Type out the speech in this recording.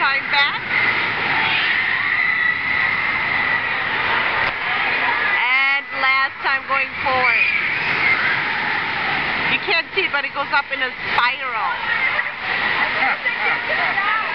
time back. And last time going forward. You can't see it, but it goes up in a spiral.